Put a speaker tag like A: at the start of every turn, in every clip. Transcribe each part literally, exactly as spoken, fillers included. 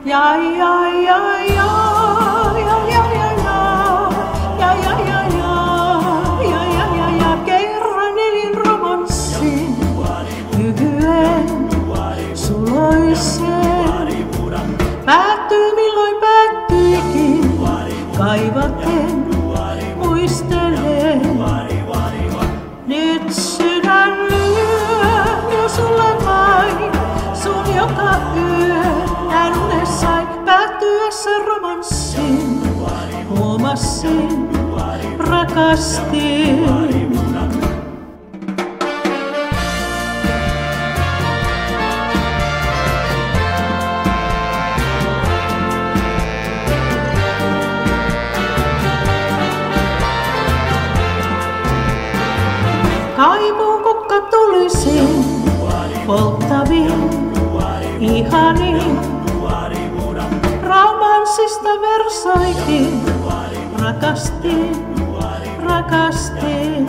A: Ja ja ja ja ja ja ja ja ja ja ja ja ja ja ja kerran elin romanssin lyhyen suloisen. Päättyy milloin päättyikin, kaivaten muistelen. Nyt sydän lyö jo sulle vain, sun joka yö näin unessain. Päättyessä romanssin, huomasin, rakastin. Kaipuun kukka tulisin, polttaviin, ihaniin. Romanssista versoihin, rakastin, rakastin.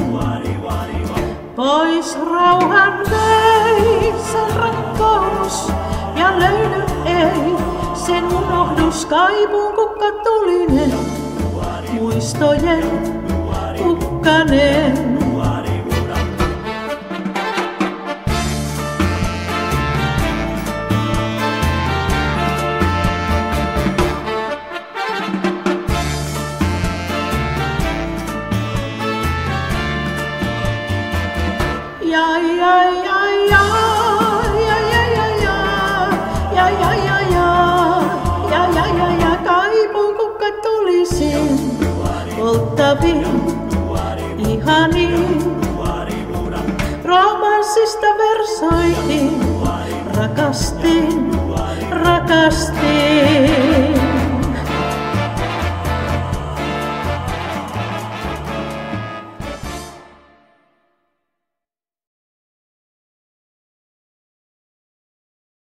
A: Pois rauhan vei sen rakkous ja löydy ei sen unohdus. Kaipuun kukka tulinen, muistojen kukkanen. Ja ja ja ja ja ja ja ja ja ja ja ja ja ja ja kaipuun kukka tulisin, polttaviin, ihaniin. Romanssista versoihin, rakastin, rakastin.